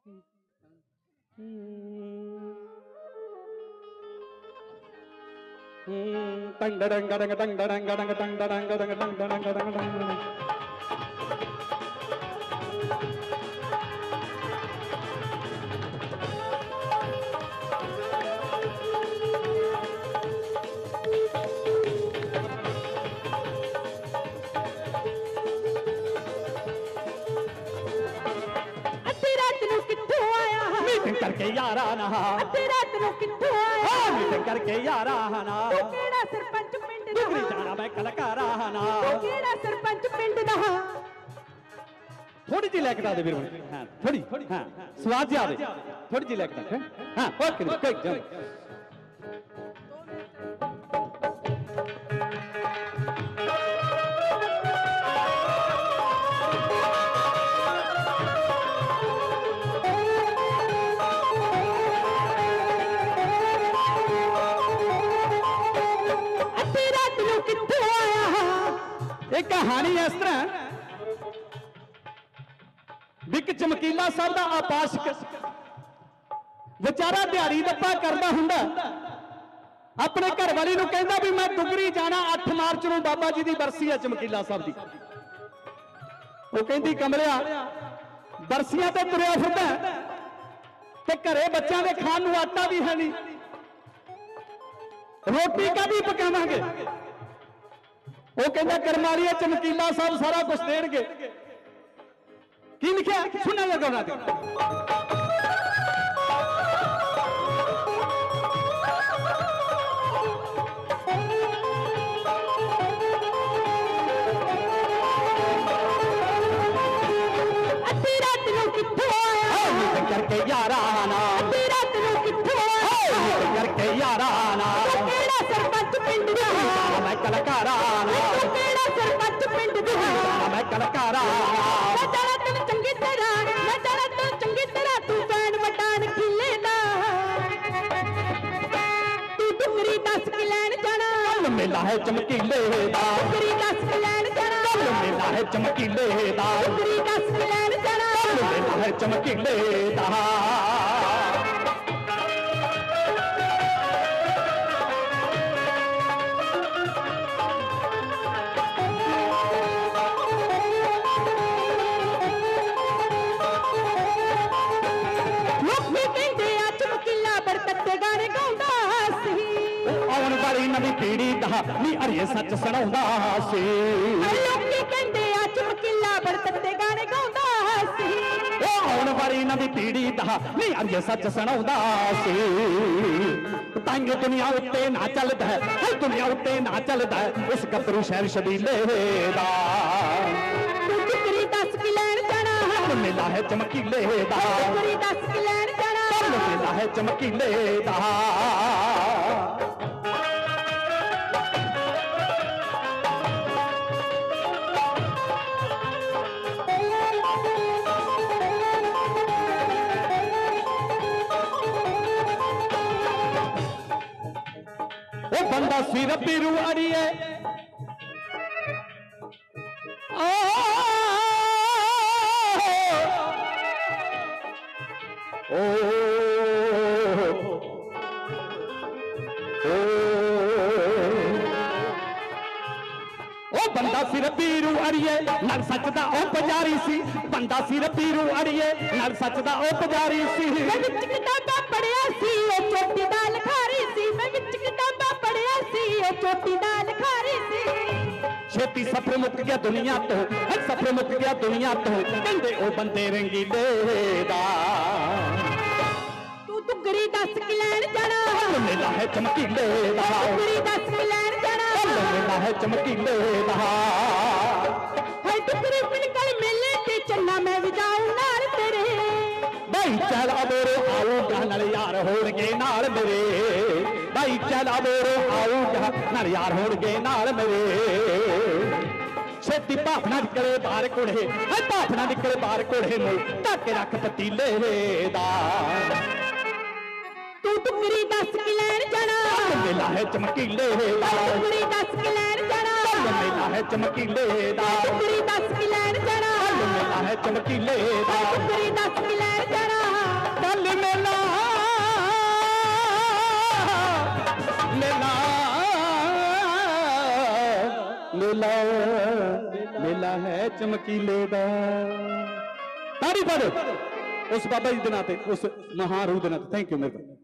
Dang dang dang dang dang dang dang dang dang dang dang dang dang dang. करके यारा ना रात नु कित्थों आया मीटिंग करके यारा ना तू केड़ा सरपंच पिंड दा डुगरी जाना मैं कलाकारा ना तू केड़ा सरपंच पिंड दा थोड़ी जी लेके दे वीर हां थोड़ी हां स्वाद जी आवे थोड़ी जी लेके दे हां ओके कोई जा कहानी इस तरह विक चमकीला साहब का आपाशक बेचारा दिहाड़ी दप्पा करता हुंदा अपने घर वाली नूं कहंदा भी मैं डुगरी जाना 8 मार्च नूं बाबा जी की बरसी है चमकीला साहब की वो कहंदी कमलिया बरसियां ते तुरिया फिरदा ते घरे बच्चों के खाण नूं आटा भी है नहीं रोटी कदी पकावांगे वो कहता करमालिया चमकीला साहब सारा कुछ देंगे की लिखा सुनने लगा ना करके यारा आना करके यारा आना सरपंच पिंड मैं कलाकारा सरपंच पिंड मैं कलाकारा चंगी तरह तू बैन मटान खिले तू डुगरी 10 की लैन जाना मेला है चमकीले डुगरी 10 की लैन जाना मेला है चमकीले डुगरी 10 की लैन जाना मेला है चमकीले नवी पीढ़ी नी अरिए सच सुनाउंदा सी लोकी कहंदे आ चमकीला बरतते गाने गाउंदा सी ओ आउण वाली नवी पीढ़ी नी अरिए सच सुनाउंदा सी तांगे दुनिया उत्ते ना चलदा है दुनिया उत्ते ना चलदा है उस गबरू शहर शबीले दा तू डुगरी 10 की लैन जाना मेला है चमकीले दा डुगरी 10 की लैन जाना मेला है चमकीले दा बंदा सिर पीरू अड़िए बंदा सिर पीरू अड़िए नर सच दा ओ पुजारी सी बंदा सिर पीरू अड़िए नर सच दा ओ पुजारी सी विच किताबा पढ़िया सी ओ चोटी दा लखारी सी मैं विच किताबा पढ़िया सी ओ चोटी दा लखारी सी छेती सफर मुक गया दुनिया तो सफर मुक गया दुनिया तो कहंदे ओ बंदे रंगीले दा तू डुगरी 10 की लैन जाना मेला है चमकीले दा डुगरी 10 की लैन जाना मेला है चमकीले दा है डुगरी बिलकुल मेले ते चन्ना मैं भी जाऊं नाल तेरे भाई चल अबोरो आऊगा नाल यार होणगे नाल मेरे भाई चल अबोरो आऊगा नाल यार होणगे नाल मेरे छेती भाफना निकले बाहर कोड़े भाफना निकले बाहर कोड़े ढक रख पतीले दा तू डुगरी 10 की लैन जाना मेला है चमकीले दा डुगरी 10 की लैन जाना मेला है चमकीले दा डुगरी 10 की लैन जाना मेला है चमकीले दा डुगरी 10 की लैन जाना ਚੱਲ ਮੇਲਾ ਮੇਲਾ ਮੇਲਾ ਮੇਲਾ ਹੈ ਚਮਕੀਲੇ ਦਾ। ਤਾੜੀ ਪਾੜੋ ਉਸ ਬਾਬਾ ਜੀ ਦੇ ਨਾਂ ਤੇ, ਉਸ ਮਹਾਨ ਰੂਹ ਦੇ ਨਾਂ ਤੇ। ਥੈਂਕ ਯੂ ਮੇਰੇ